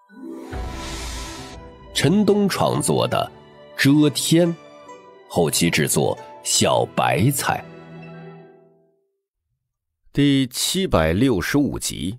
陈东创作的《遮天》，后期制作小白菜。 第765集。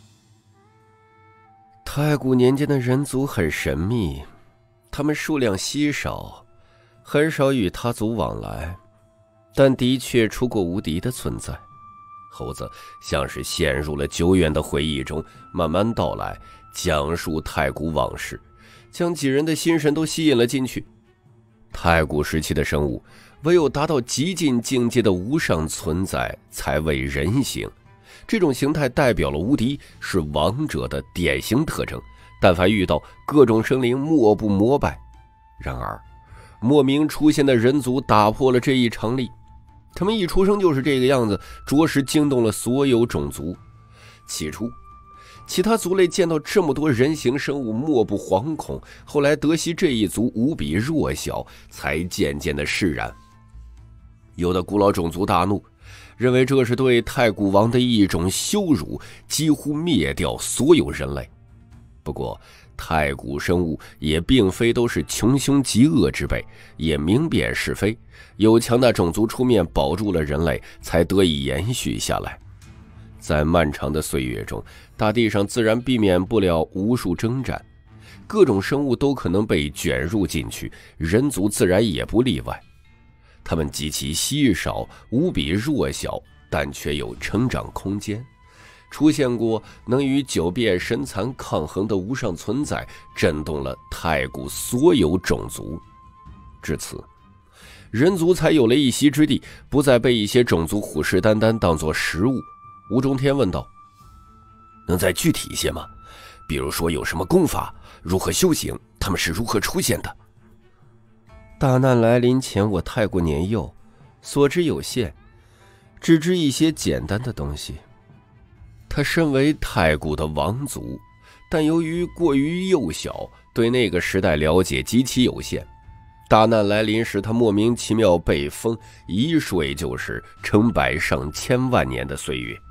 太古年间的人族很神秘，他们数量稀少，很少与他族往来，但的确出过无敌的存在。猴子像是陷入了久远的回忆中，慢慢道来，讲述太古往事，将几人的心神都吸引了进去。太古时期的生物，唯有达到极尽境界的无上存在，才为人形。这种形态代表了无敌，是王者的典型特征，但凡遇到各种生灵，莫不膜拜。然而莫名出现的人族打破了这一常理，他们一出生就是这个样子，着实惊动了所有种族。起初其他族类见到这么多人形生物，莫不惶恐，后来得悉这一族无比弱小，才渐渐的释然。有的古老种族大怒，认为这是对太古王的一种羞辱，几乎灭掉所有人类。不过太古生物也并非都是穷凶极恶之辈，也明辨是非，有强大种族出面保住了人类，才得以延续下来。在漫长的岁月中，大地上自然避免不了无数征战，各种生物都可能被卷入进去，人族自然也不例外。他们极其稀少，无比弱小，但却有成长空间。出现过能与九变神蚕抗衡的无上存在，震动了太古所有种族。至此，人族才有了一席之地，不再被一些种族虎视眈眈当作食物。吴中天问道：能再具体一些吗？比如说有什么功法，如何修行，他们是如何出现的？大难来临前，我太过年幼，所知有限，只知一些简单的东西。他身为太古的王族，但由于过于幼小，对那个时代了解极其有限。大难来临时，他莫名其妙被封，一睡就是成百上千万年的岁月。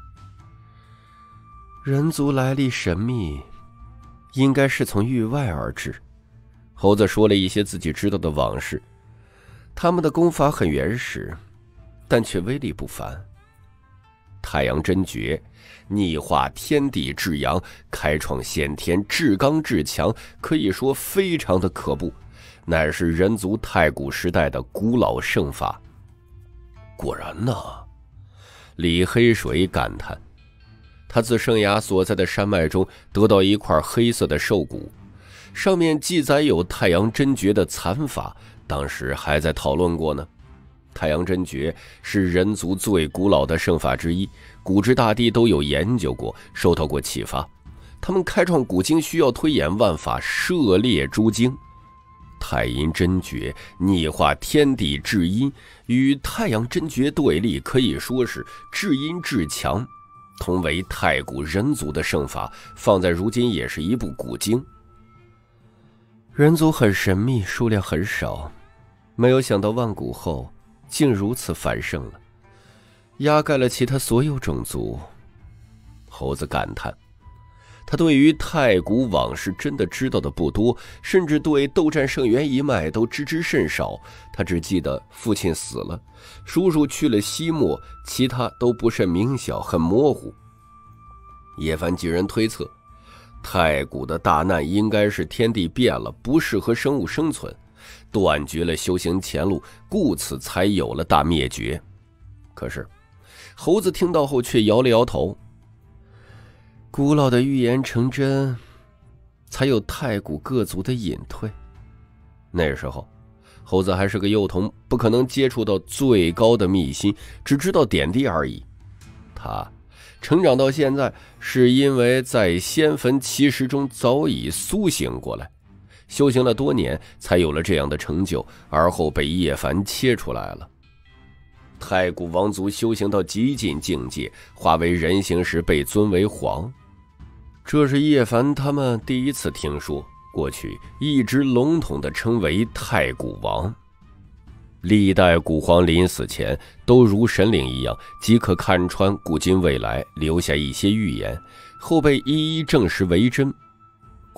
人族来历神秘，应该是从域外而至。猴子说了一些自己知道的往事，他们的功法很原始，但却威力不凡。太阳真诀逆化天地至阳，开创先天至刚至强，可以说非常的可怖，乃是人族太古时代的古老圣法。果然呢，李黑水感叹。他自圣崖所在的山脉中得到一块黑色的兽骨，上面记载有太阳真诀的残法，当时还在讨论过呢。太阳真诀是人族最古老的圣法之一，古之大帝都有研究过，受到过启发。他们开创古经需要推演万法，涉猎诸经。太阴真诀逆化天地至阴，与太阳真诀对立，可以说是至阴至强，同为太古人族的圣法，放在如今也是一部古经。人族很神秘，数量很少，没有想到万古后竟如此繁盛了，压盖了其他所有种族。猴子感叹，他对于太古往事真的知道的不多，甚至对斗战圣元一脉都知甚少。他只记得父亲死了，叔叔去了西漠，其他都不甚明晓，很模糊。叶凡几人推测，太古的大难应该是天地变了，不适合生物生存，断绝了修行前路，故此才有了大灭绝。可是猴子听到后却摇了摇头，古老的预言成真，才有太古各族的隐退。那时候猴子还是个幼童，不可能接触到最高的秘辛，只知道点滴而已。他成长到现在，是因为在仙坟奇石中早已苏醒过来，修行了多年，才有了这样的成就，而后被叶凡切出来了。太古王族修行到极尽境界，化为人形时被尊为皇。这是叶凡他们第一次听说，过去一直笼统地称为太古王。历代古皇临死前都如神灵一样，即可看穿古今未来，留下一些预言，后被一一证实为真。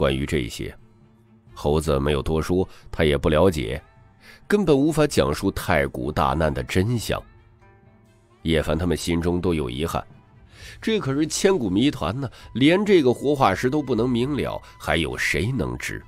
关于这些，猴子没有多说，他也不了解，根本无法讲述太古大难的真相。叶凡他们心中都有遗憾，这可是千古谜团呢，连这个活化石都不能明了，还有谁能知？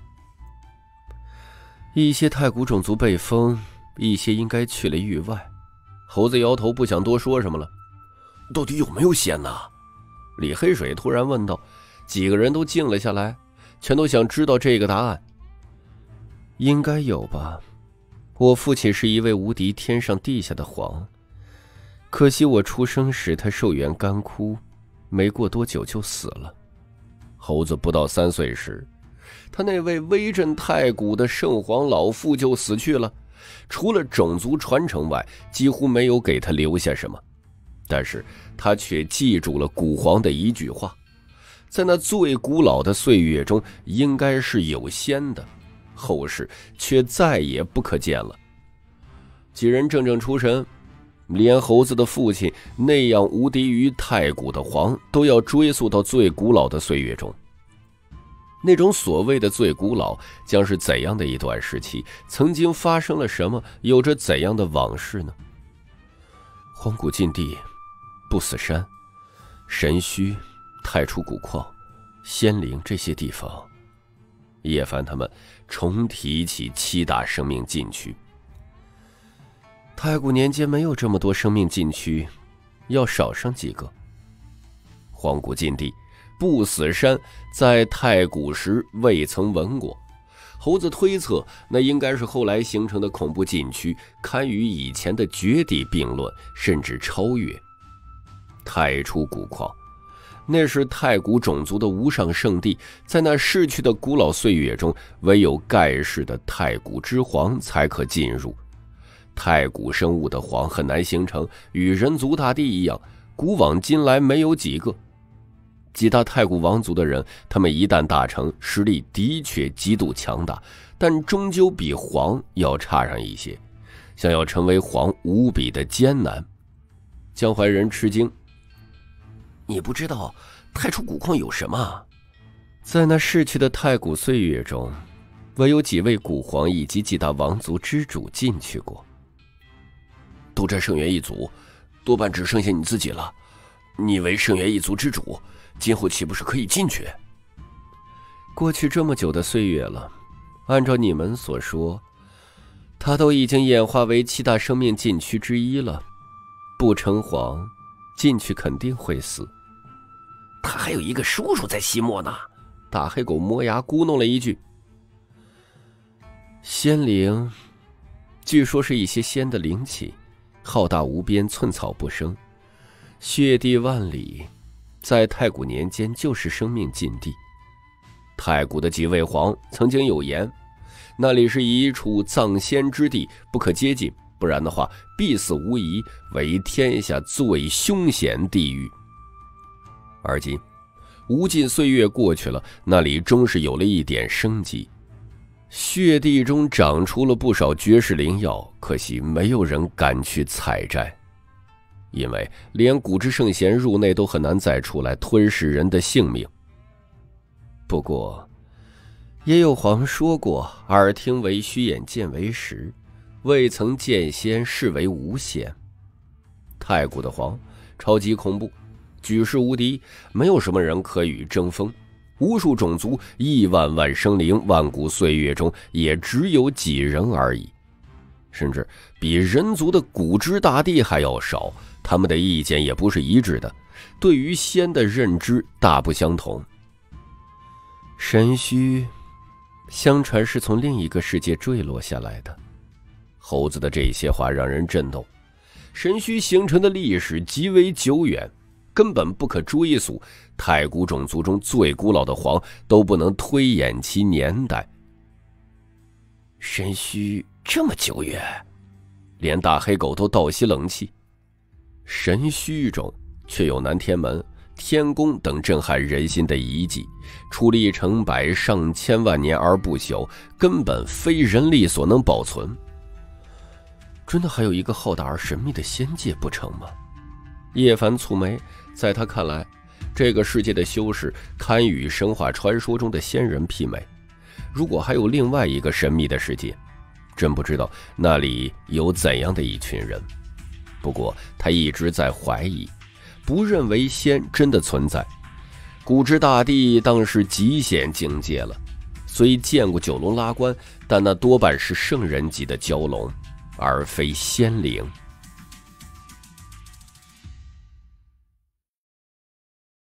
一些太古种族被封，一些应该去了域外。猴子摇头，不想多说什么了。到底有没有仙呢？李黑水突然问道。几个人都静了下来，全都想知道这个答案。应该有吧，我父亲是一位无敌天上地下的皇，可惜我出生时他寿元干枯，没过多久就死了。猴子不到3岁时，他那位威震太古的圣皇老父就死去了，除了种族传承外，几乎没有给他留下什么。但是他却记住了古皇的一句话，在那最古老的岁月中应该是有仙的，后世却再也不可见了。几人怔怔出神，连猴子的父亲那样无敌于太古的皇都要追溯到最古老的岁月中。那种所谓的最古老将是怎样的一段时期？曾经发生了什么？有着怎样的往事呢？荒古禁地、不死山、神虚、太初古矿、仙灵这些地方，叶凡他们重提起7大生命禁区。太古年间没有这么多生命禁区，要少上几个。荒古禁地、不死山在太古时未曾闻过，猴子推测那应该是后来形成的恐怖禁区，堪与以前的绝地并论，甚至超越。太初古矿，那是太古种族的无上圣地，在那逝去的古老岁月中，唯有盖世的太古之皇才可进入。太古生物的皇很难形成，与人族大地一样，古往今来没有几个。几大太古王族的人，他们一旦大成，实力的确极度强大，但终究比皇要差上一些，想要成为皇无比的艰难。江淮人吃惊，你不知道太初古矿有什么？在那逝去的太古岁月中，唯有几位古皇以及几大王族之主进去过。斗战圣元一族，多半只剩下你自己了。你为圣元一族之主，今后岂不是可以进去？过去这么久的岁月了，按照你们所说，他都已经演化为7大生命禁区之一了。不成皇，进去肯定会死。他还有一个叔叔在西漠呢。大黑狗磨牙咕哝了一句。仙灵，据说是一些仙的灵气，浩大无边，寸草不生，血地万里，在太古年间就是生命禁地。太古的几位皇曾经有言，那里是一处葬仙之地，不可接近，不然的话必死无疑，为天下最凶险地狱。而今无尽岁月过去了，那里终是有了一点生机。血地中长出了不少绝世灵药，可惜没有人敢去采摘，因为连古之圣贤入内都很难再出来吞噬人的性命。不过也有皇说过，耳听为虚，眼见为实，未曾见仙，视为无仙。太古的皇超级恐怖，举世无敌，没有什么人可与争锋。无数种族，亿万万生灵，万古岁月中也只有几人而已，甚至比人族的古之大帝还要少。他们的意见也不是一致的，对于仙的认知大不相同。神虚相传是从另一个世界坠落下来的。猴子的这些话让人震动。神虚形成的历史极为久远，根本不可追溯，太古种族中最古老的皇都不能推演其年代。神虚这么久远，连大黑狗都倒吸冷气。神虚中却有南天门、天宫等震撼人心的遗迹，矗立成百上千万年而不朽，根本非人力所能保存。真的还有一个浩大而神秘的仙界不成吗？叶凡蹙眉，在他看来， 这个世界的修士堪与神话传说中的仙人媲美。如果还有另外一个神秘的世界，真不知道那里有怎样的一群人。不过他一直在怀疑，不认为仙真的存在。古之大帝当是极限境界了，虽见过九龙拉关，但那多半是圣人级的蛟龙，而非仙灵。